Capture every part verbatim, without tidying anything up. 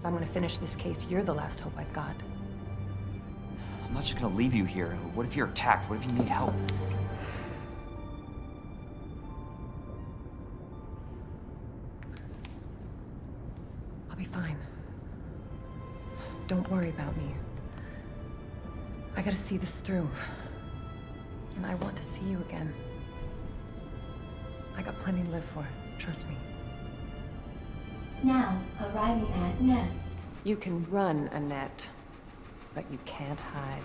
If I'm gonna finish this case, you're the last hope I've got. I'm not just gonna leave you here. What if you're attacked? What if you need help? I'll be fine. Don't worry about me. I gotta see this through. And I want to see you again. I got plenty to live for, trust me. Now, arriving at Nest. You can run, Annette, but you can't hide.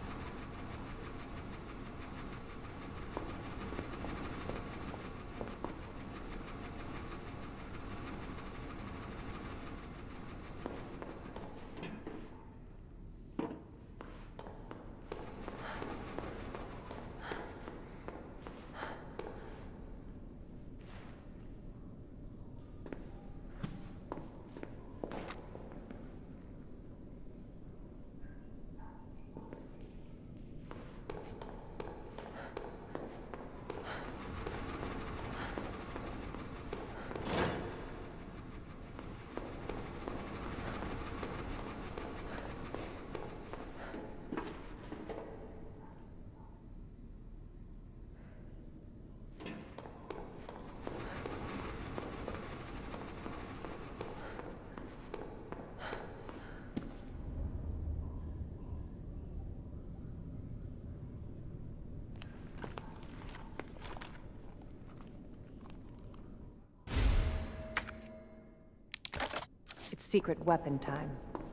It's secret weapon time.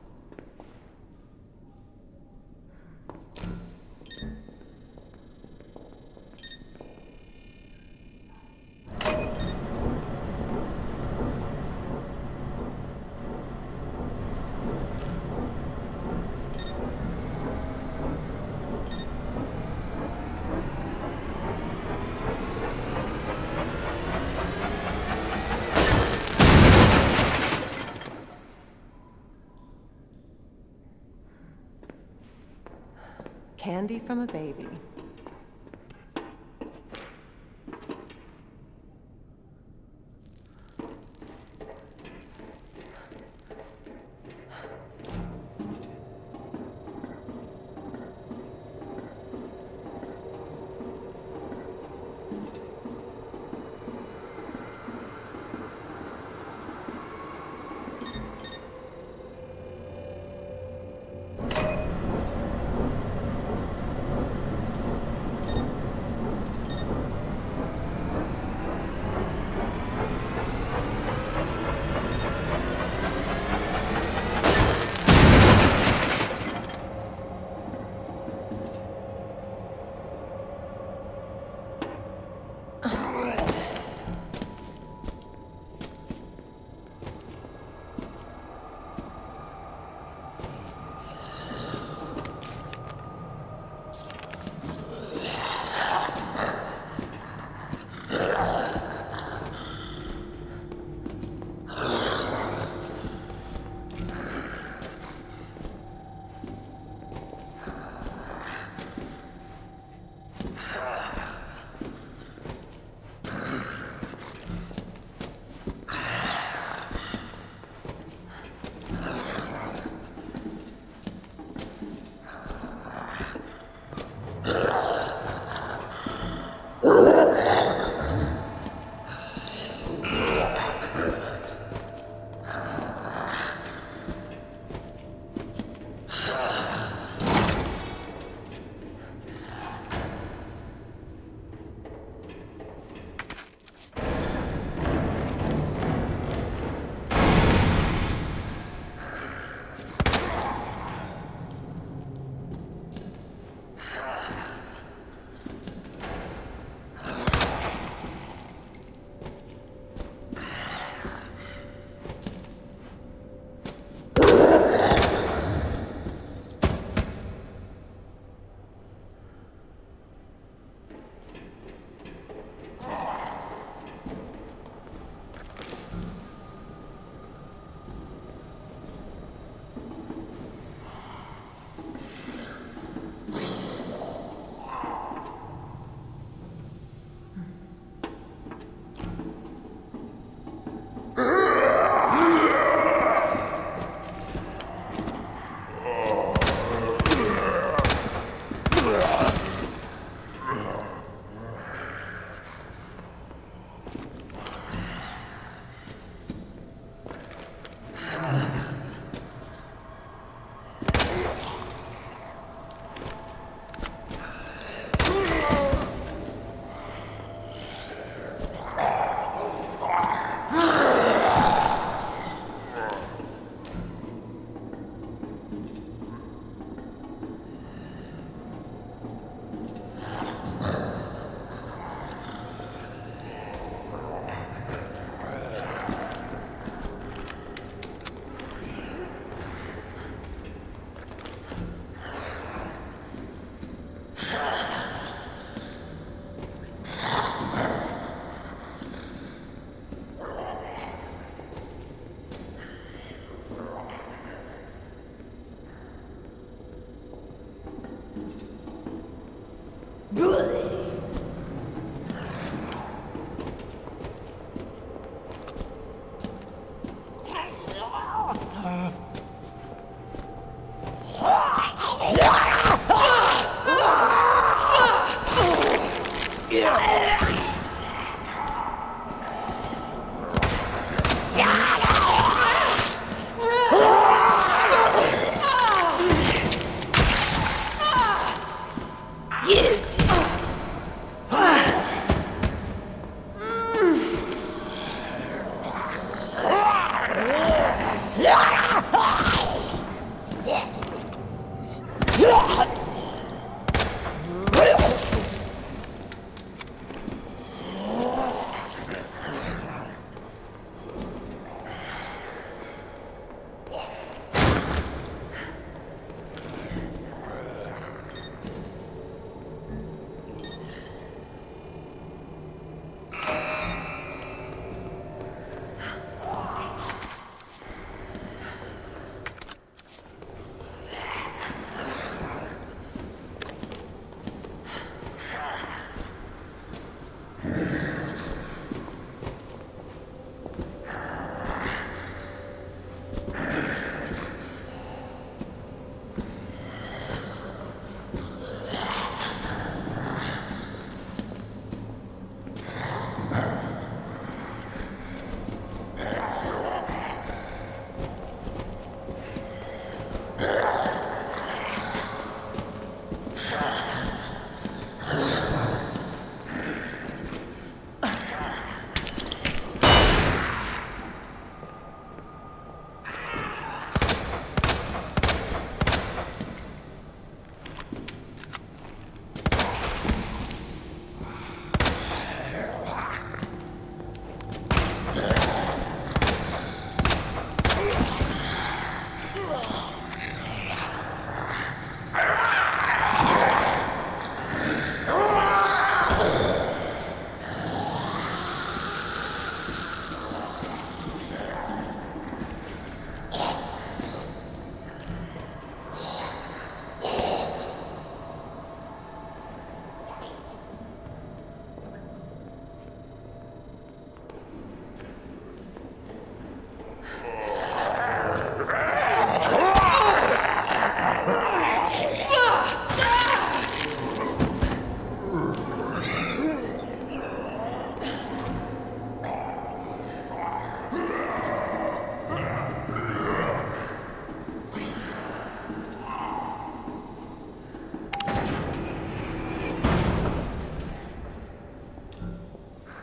Candy from a baby.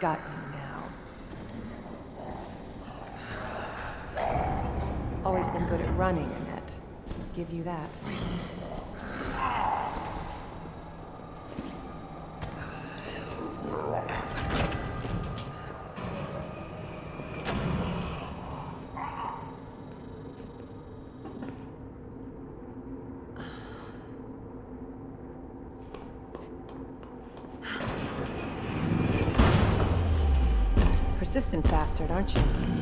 got you now. Always been good at running, Annette. Give you that. Persistent bastard, aren't you?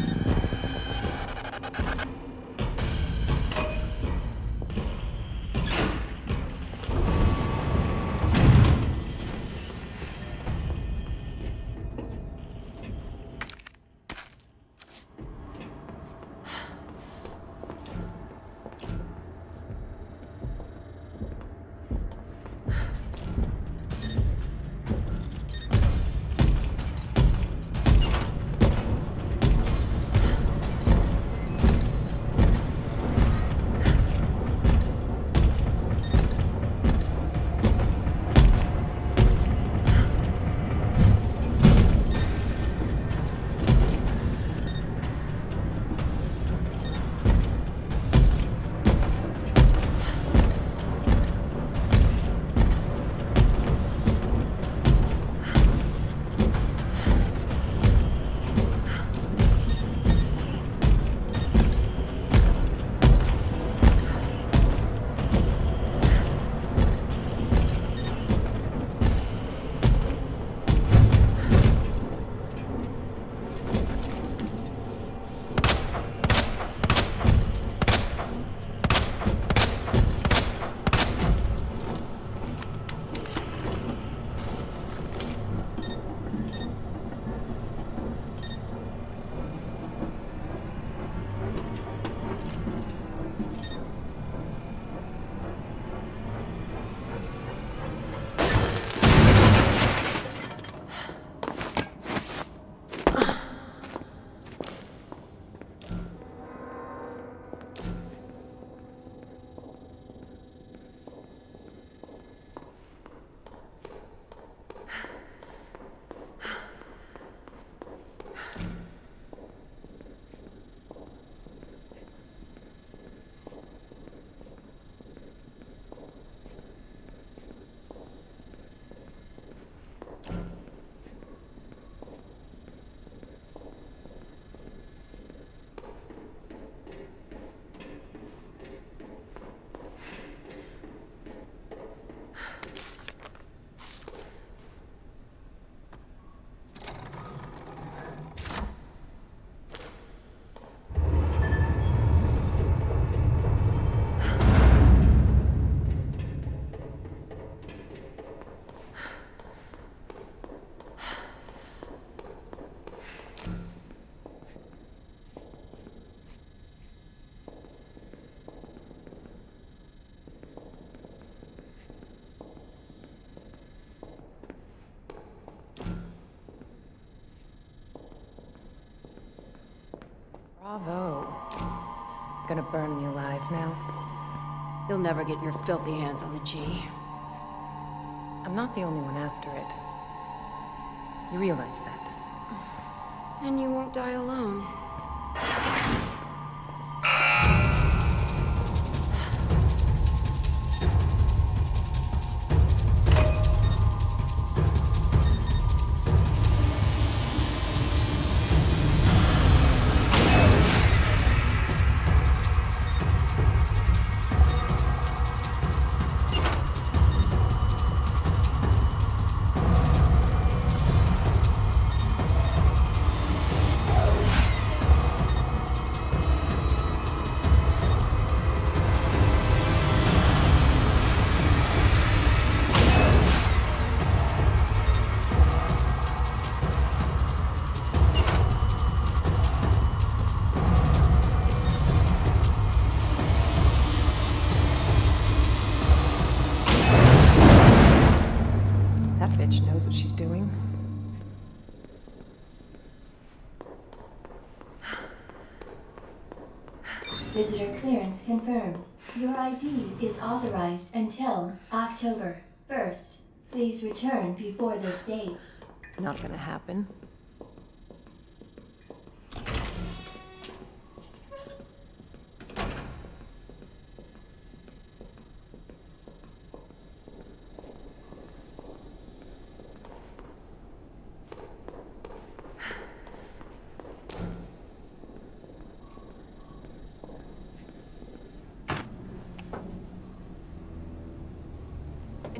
Bravo. Gonna burn me alive now? You'll never get your filthy hands on the G. I'm not the only one after it. You realize that? And you won't die alone. Visitor clearance confirmed. Your I D is authorized until October first. Please return before this date. Not gonna happen.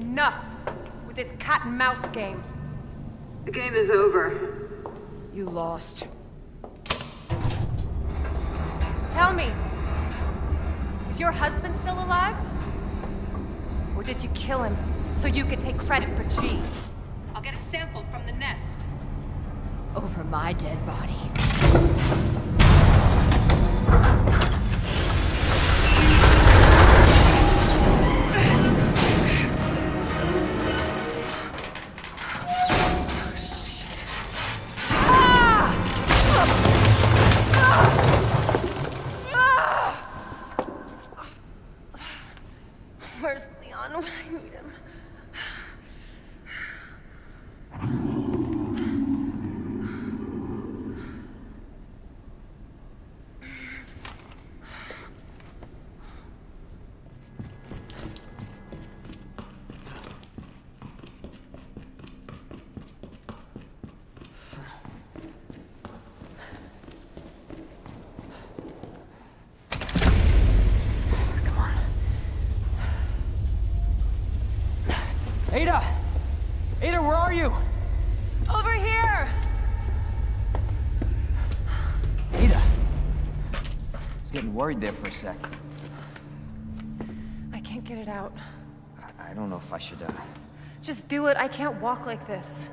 Enough with this cat and mouse game. The game is over. You lost. Tell me, is your husband still alive? Or did you kill him so you could take credit for G? I'll get a sample from the nest. Over my dead body. Where's Leon when I need him? Ada! Ada, where are you? Over here! Ada! I was getting worried there for a sec. I can't get it out. I, I don't know if I should, uh... Just do it. I can't walk like this.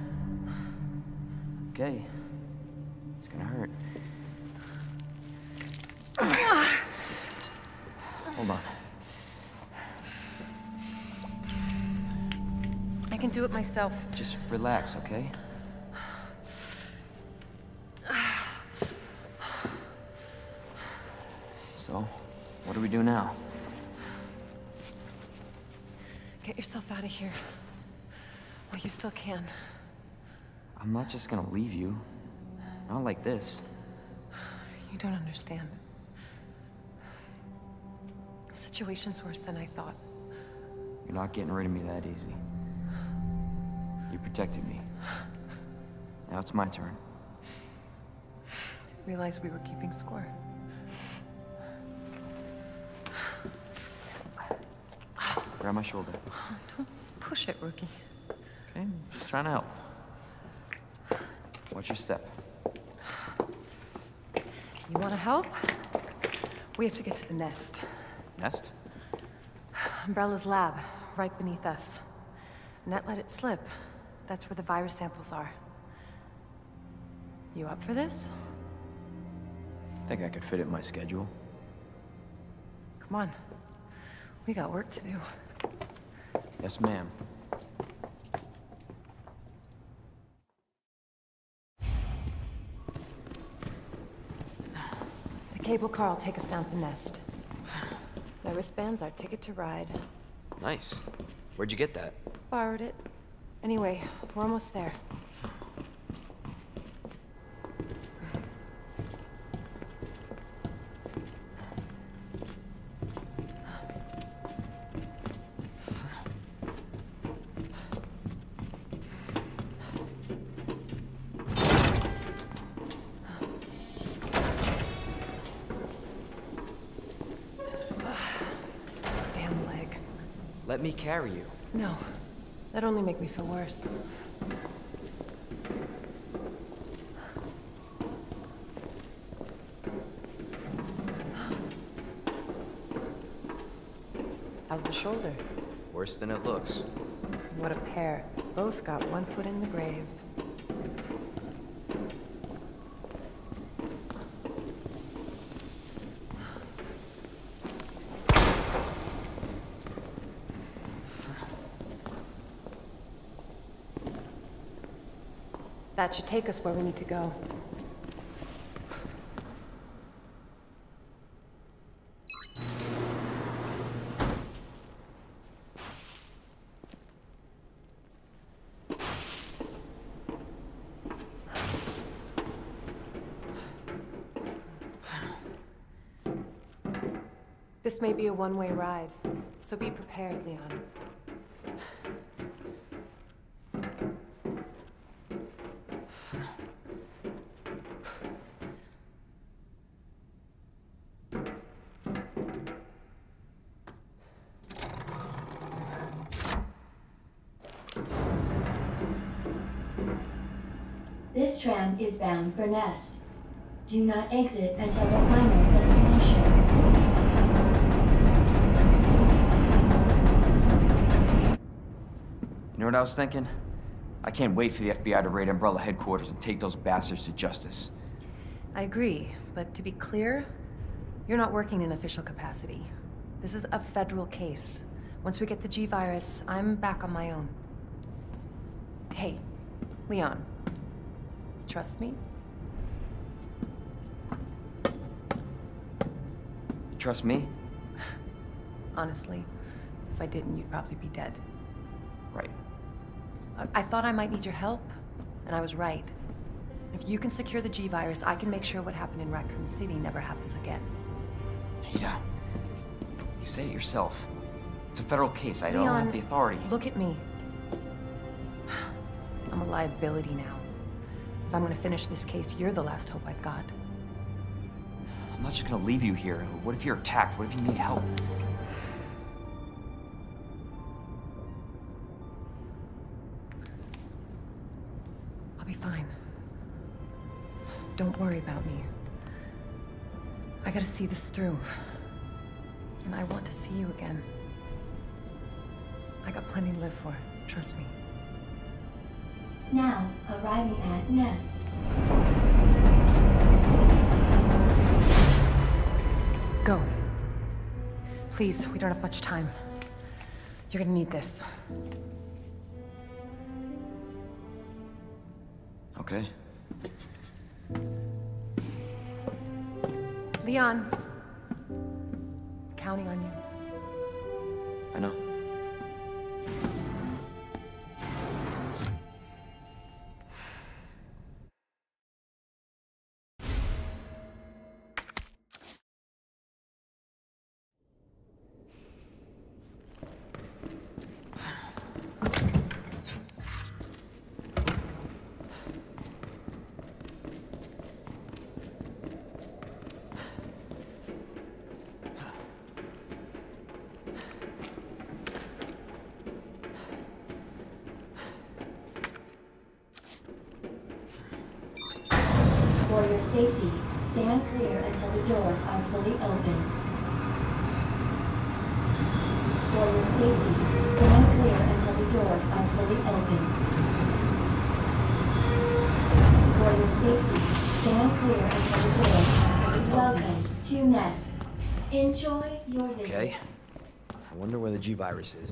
Okay. It's gonna hurt. Hold on. I can do it myself. Just relax, okay? So, what do we do now? Get yourself out of here. While you still can. I'm not just gonna leave you. Not like this. You don't understand. The situation's worse than I thought. You're not getting rid of me that easy. You protected me. Now it's my turn. Didn't realize we were keeping score. Grab my shoulder. Don't push it, rookie. Okay, just trying to help. Watch your step. You want to help? We have to get to the nest. Nest? Umbrella's lab, right beneath us. Net let it slip. That's where the virus samples are. You up for this? Think I could fit it in my schedule. Come on. We got work to do. Yes, ma'am. The cable car will take us down to Nest. My wristband's our ticket to ride. Nice. Where'd you get that? Borrowed it. Anyway, we're almost there. This damn leg. Let me carry you. No. That'd only make me feel worse. How's the shoulder? Worse than it looks. What a pair. Both got one foot in the grave. That should take us where we need to go. This may be a one-way ride, so be prepared, Leon. This tram is bound for Nest. Do not exit until the final destination. You know what I was thinking? I can't wait for the F B I to raid Umbrella headquarters and take those bastards to justice. I agree, but to be clear, you're not working in official capacity. This is a federal case. Once we get the G virus, I'm back on my own. Hey, Leon. Trust me? Trust me? Honestly, if I didn't, you'd probably be dead. Right. I, I thought I might need your help, and I was right. If you can secure the G virus, I can make sure what happened in Raccoon City never happens again. Ada, you said it yourself. It's a federal case. I don't Leon, have the authority. Look at me. I'm a liability now. If I'm gonna finish this case, you're the last hope I've got. I'm not just gonna leave you here. What if you're attacked? What if you need help? I'll be fine. Don't worry about me. I gotta see this through. And I want to see you again. I got plenty to live for, trust me. Now, arriving at Nest. Go. Please, we don't have much time. You're gonna need this. Okay. Leon. Counting on you. I know. For your safety, stand clear until the doors are fully open. For your safety, stand clear until the doors are fully open. For your safety, stand clear until the doors are fully Welcome to Nest. Enjoy your visit. Okay. I wonder where the G virus is.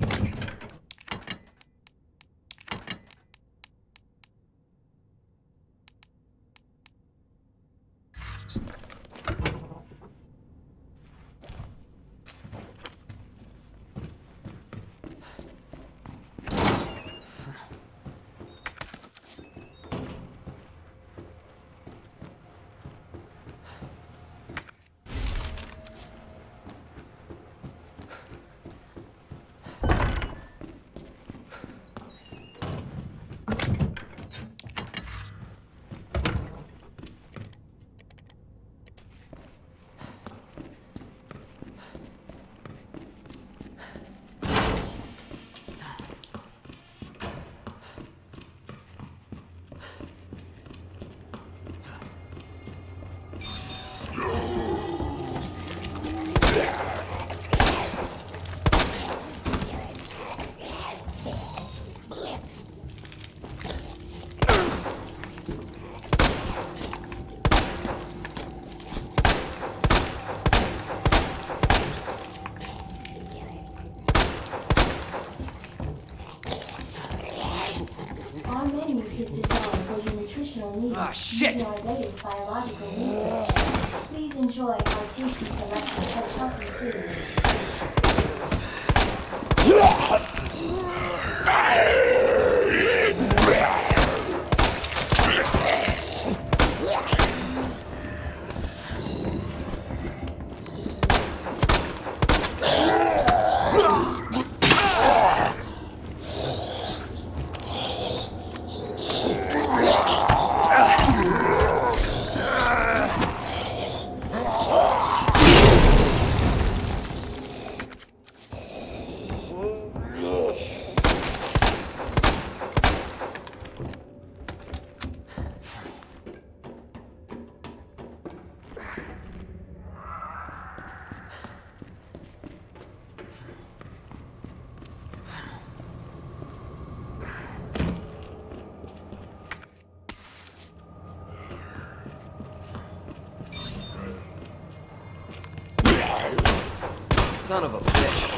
Our menu is designed for your nutritional needs Ah, shit! using our latest biological research. Please enjoy our tasty selection of healthy foods. Son of a bitch.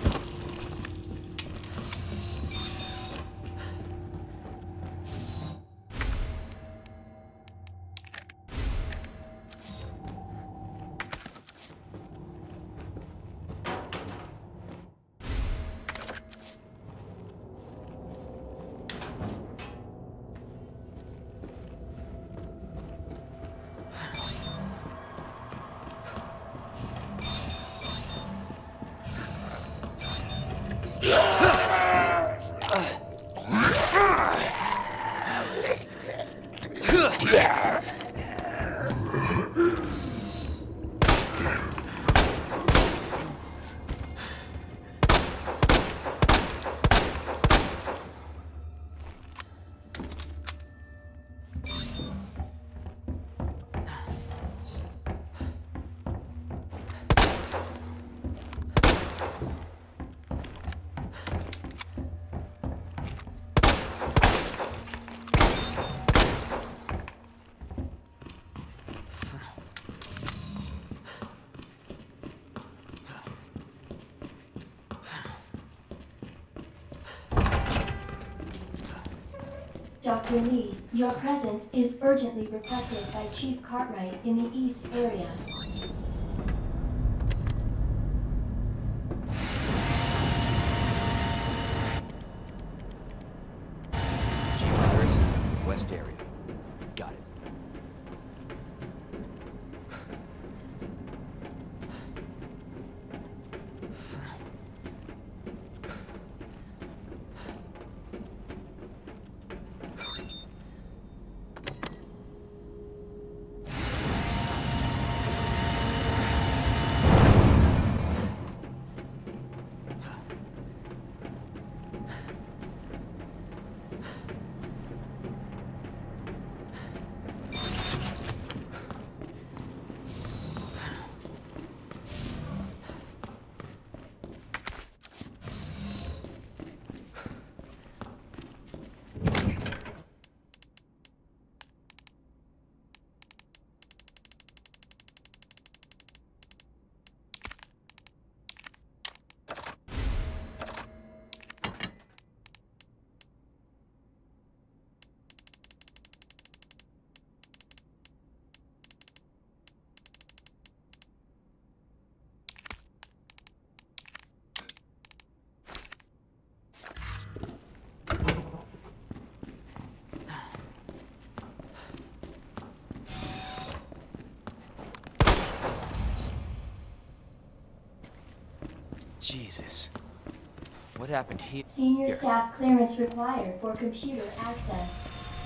Doctor Lee, your presence is urgently requested by Chief Cartwright in the East area. G-Virus is in the West area. Got it. Jesus. What happened here? Senior staff clearance required for computer access.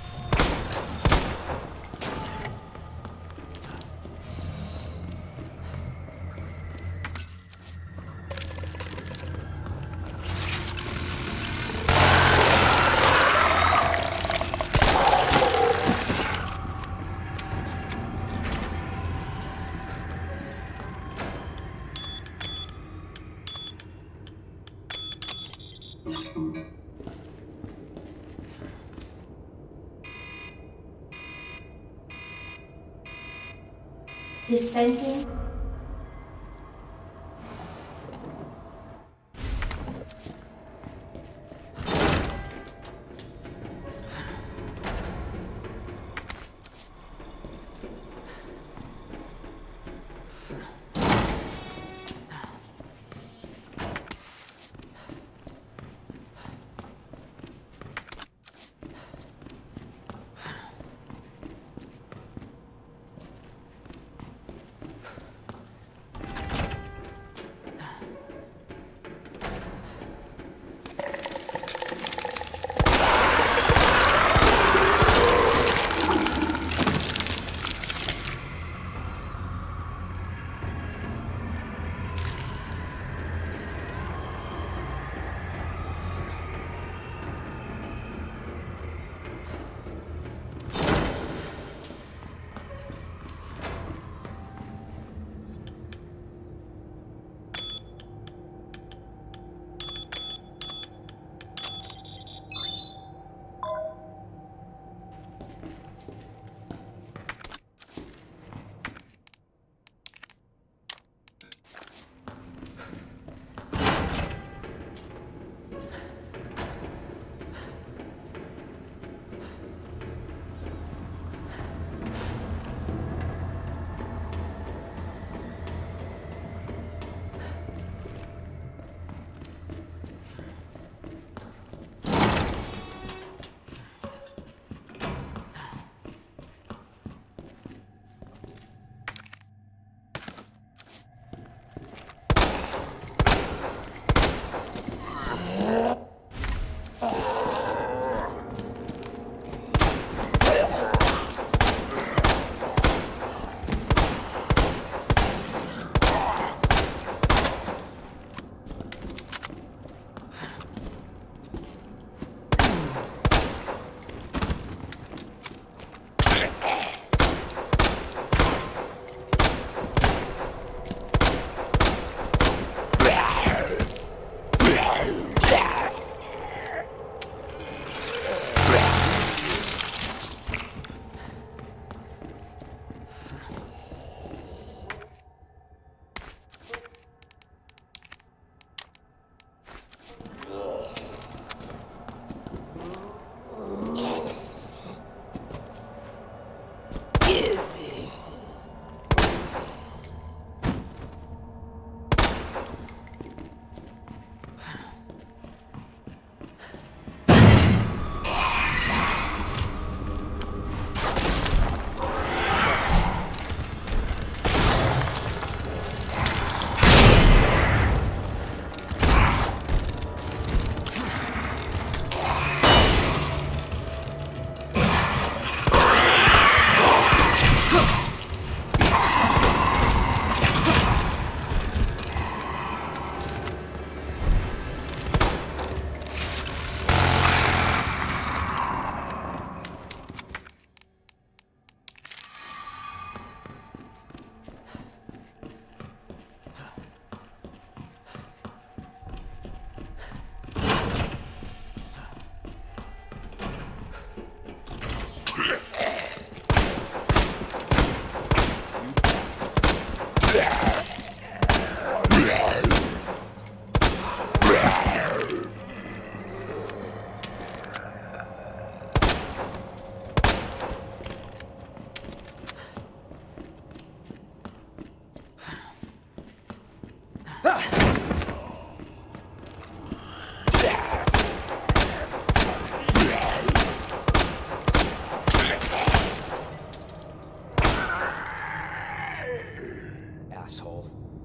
Dispensing. Asshole.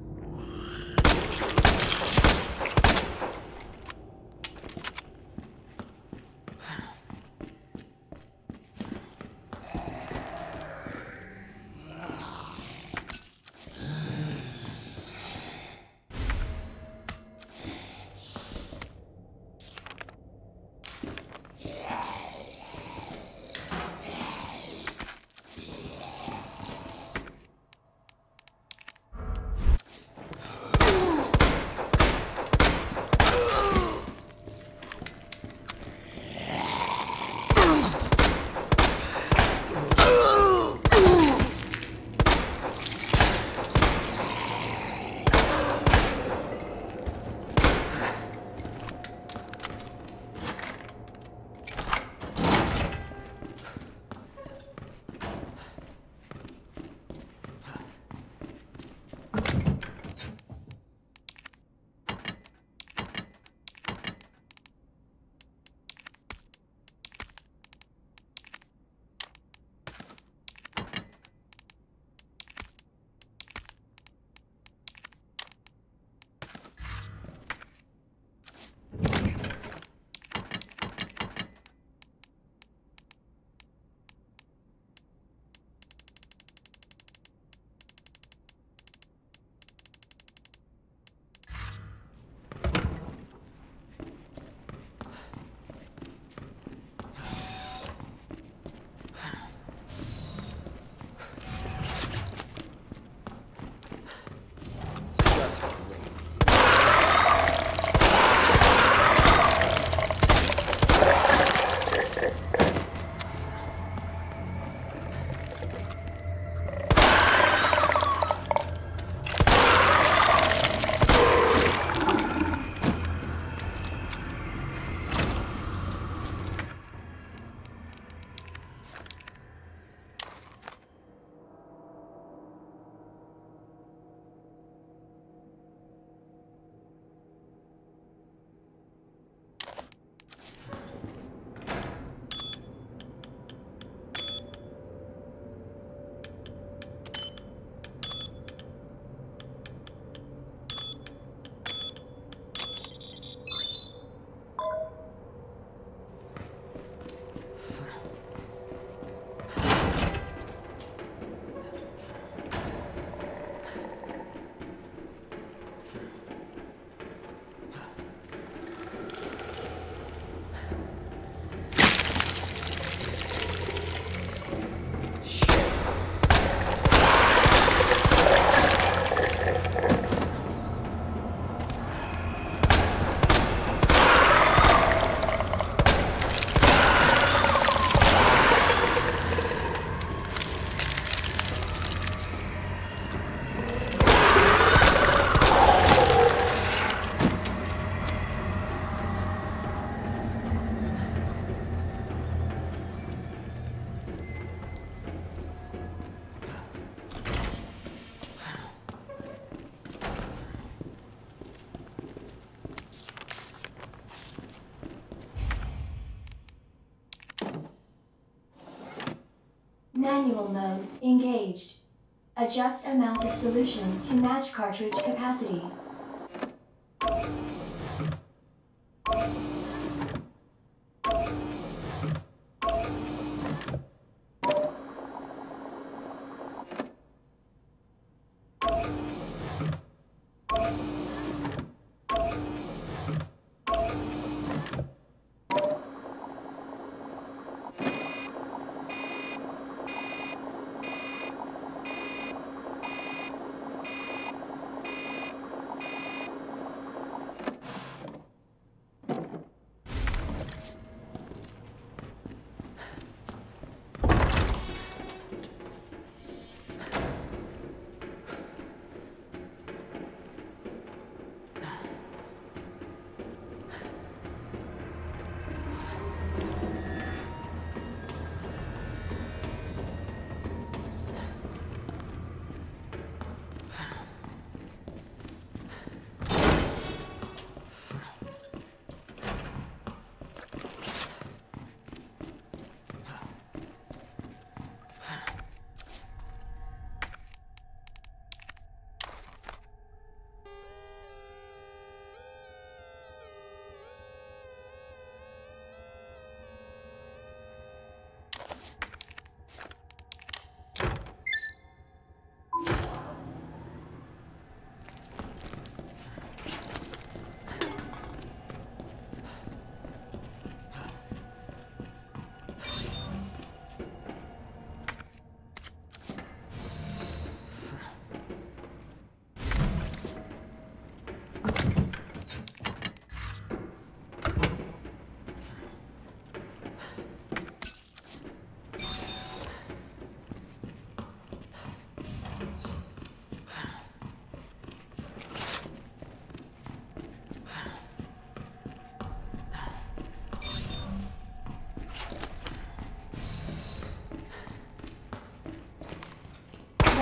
Manual mode engaged. Adjust amount of solution to match cartridge capacity.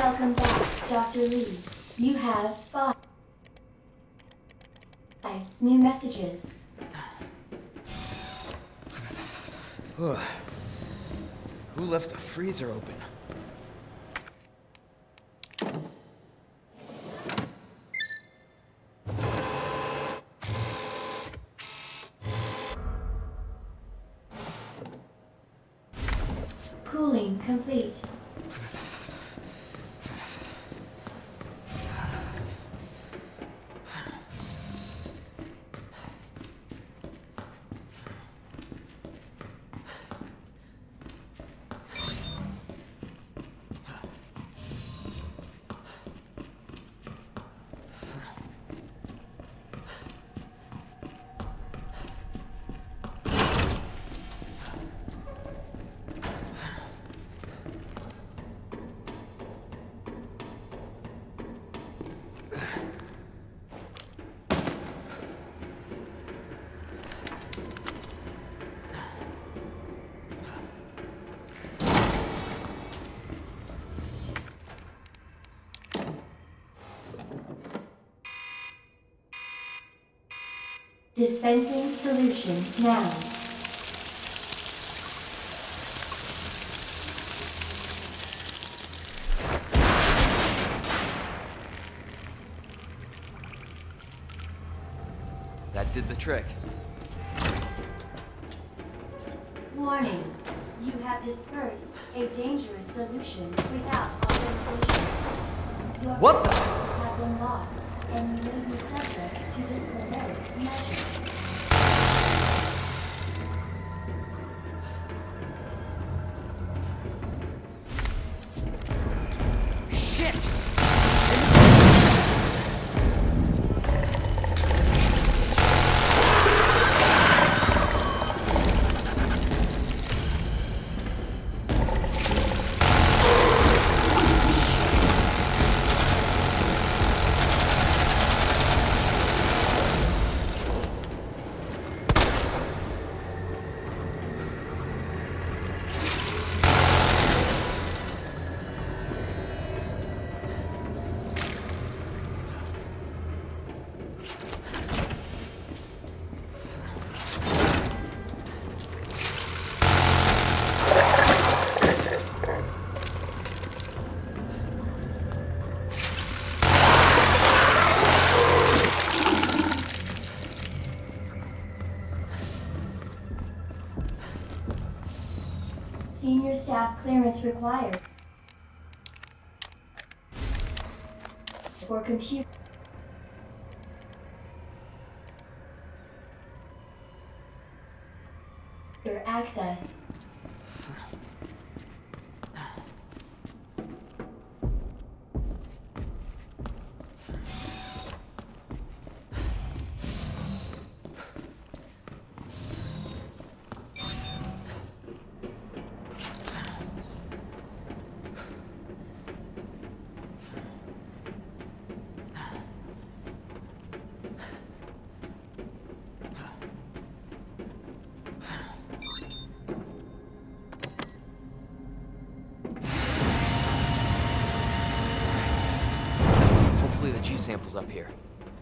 Welcome back, Doctor Lee. You have five new messages. Who left the freezer open? Cooling complete. Dispensing solution now. That did the trick. Warning. You have dispersed a dangerous solution without authorization. Your What the? files have been logged, and you may be subject to disciplinary measures. Senior staff clearance required for computer access. Samples up here.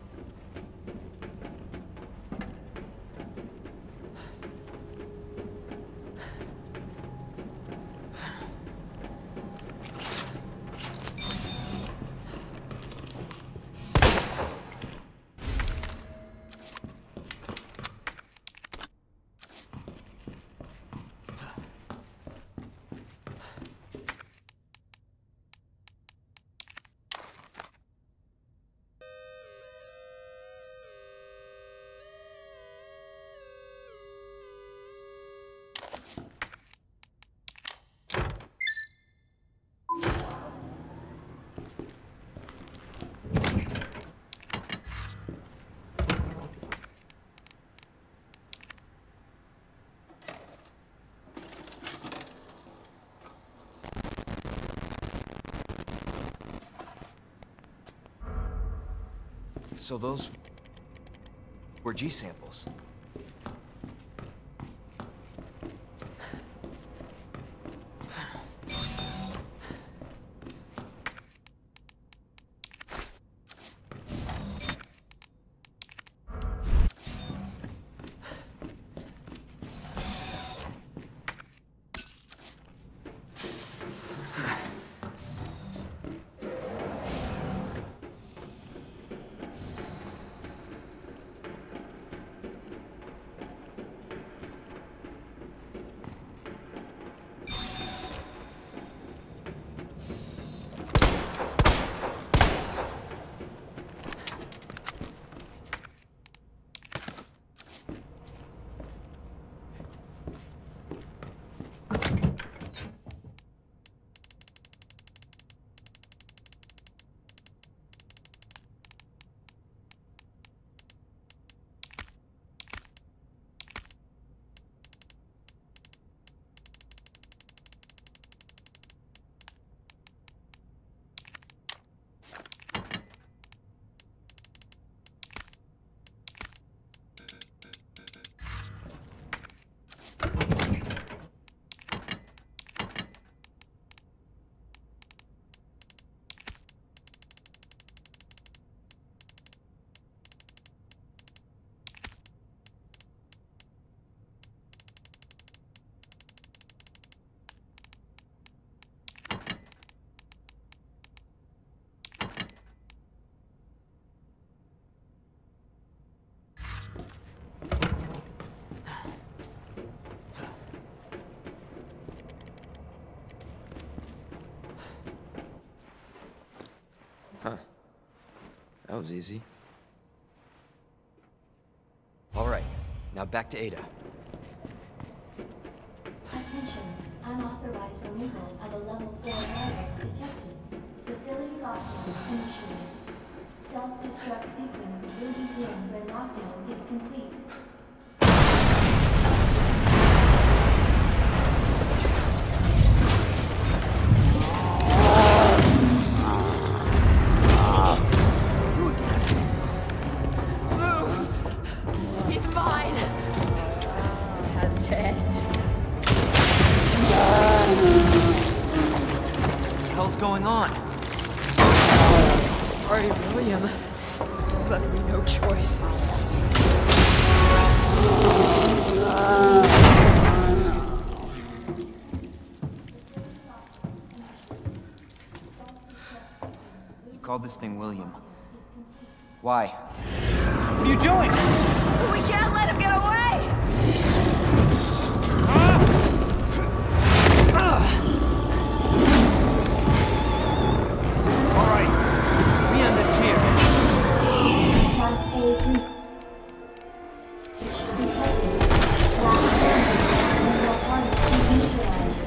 So those were G samples. Huh. That was easy. All right, now back to Ada. Attention. Unauthorized removal of a level four virus detected. Facility lockdown initiated. Self-destruct sequence will begin when lockdown is complete. He's mine! This has to end. What the hell's going on? Sorry, William. You left me no choice. You called this thing William. Why? What are you doing? We can't let him get away! All right, we end this here. Class A group. Detected. Last ending until target is neutralized.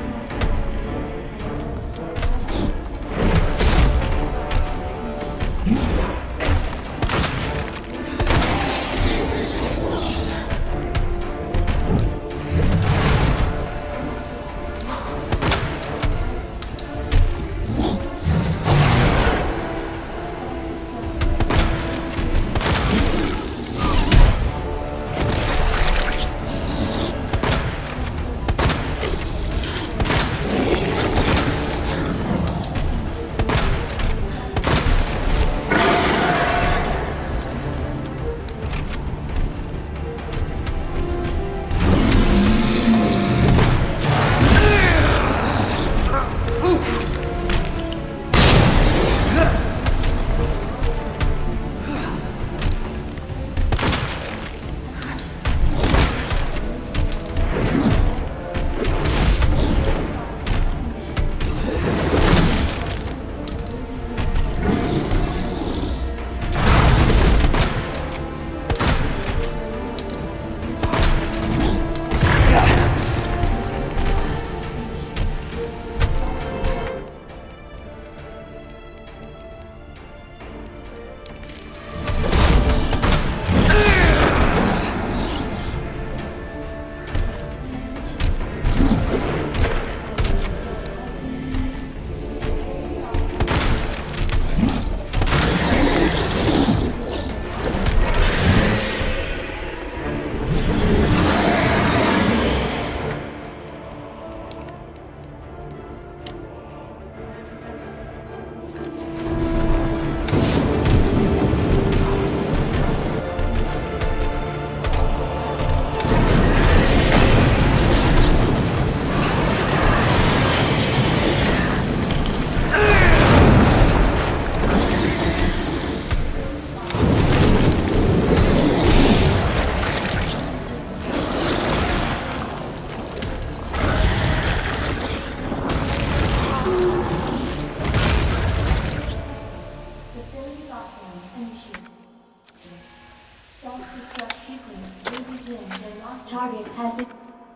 Targets has been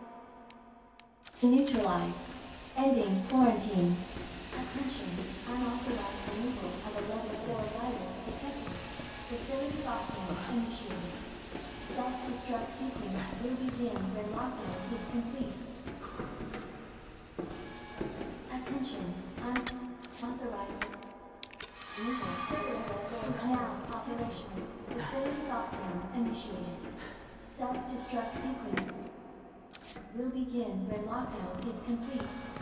neutralized. Ending quarantine. Attention. Unauthorized removal of a level four virus detected. Facility lockdown initiated. Self-destruct sequence will begin when lockdown is complete. Attention. Unauthorized removal service level is now operational. Facility lockdown initiated. Self-destruct sequence will begin when lockdown is complete.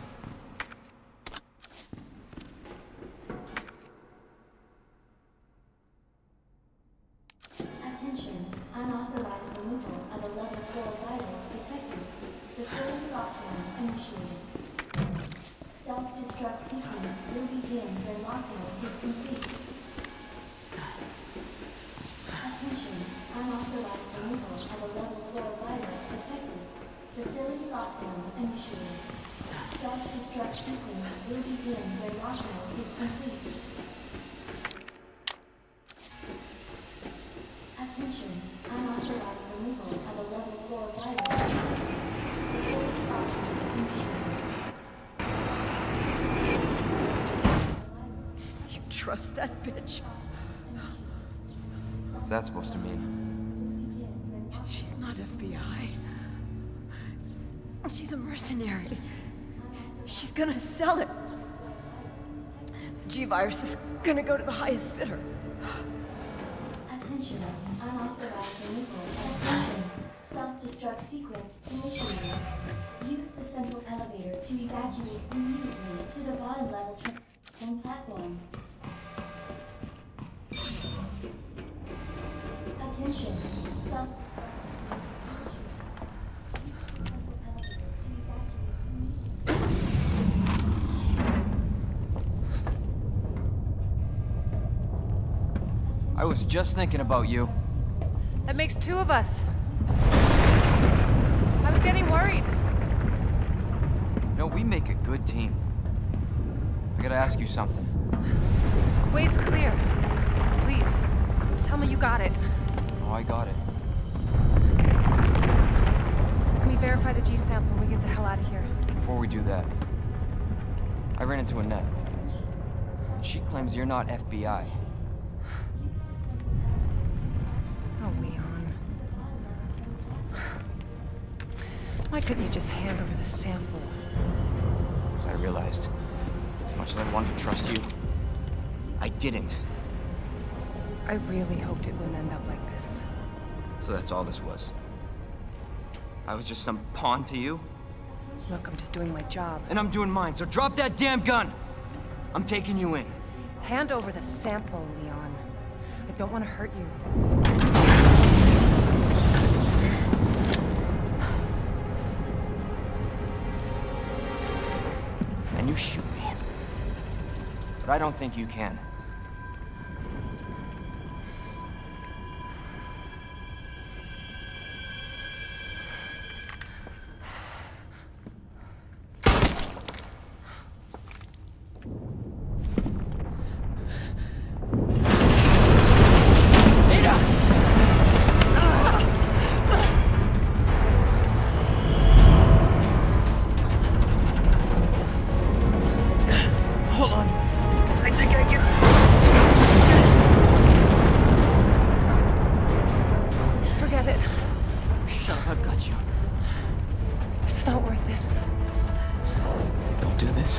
Attention, unauthorized removal of a level four virus detected. Facility lockdown initiated. Self-destruct sequence will begin when lockdown is complete. Attention, unauthorized removal of a level four virus detected. Facility lockdown initiated. Self-destruct sequence will begin when lockdown is complete. Attention, unauthorized removal of a level four virus detected. Facility lockdown initiated. You trust that bitch? What's that supposed to mean? She's not F B I. She's a mercenary. She's gonna sell it. The G-Virus is gonna go to the highest bidder. Attention, unauthorized removal. Attention, self-destruct sequence initiated. Use the central elevator to evacuate immediately to the bottom level train platform. Attention, self-destruct sequence I was just thinking about you. That makes two of us. I was getting worried. No, we make a good team. I gotta ask you something. Way's clear. Please, tell me you got it. Oh, I got it. Let me verify the G sample and we get the hell out of here. Before we do that, I ran into Annette. She claims you're not F B I. Oh, Leon. Why couldn't you just hand over the sample? As I realized, as much as I wanted to trust you, I didn't. I really hoped it wouldn't end up like this. So that's all this was. I was just some pawn to you, Look, I'm just doing my job. and I'm doing mine, so drop that damn gun! I'm taking you in. Hand over the sample, Leon. I don't want to hurt you. And you shoot me. But I don't think you can. Hold on. I think I can. Forget it. Shut up, I've got you. It's not worth it. Don't do this.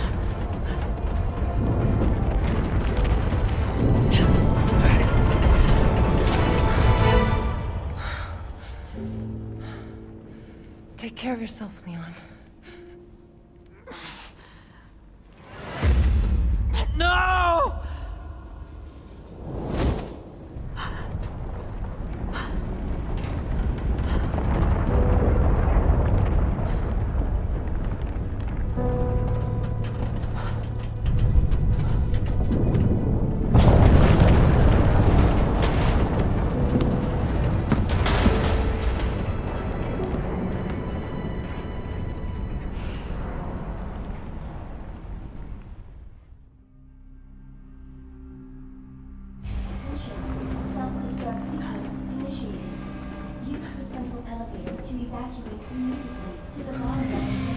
Take care of yourself, Leon. No! Attention, self-destruct sequence initiated. Use the central elevator to evacuate immediately to the bottom level.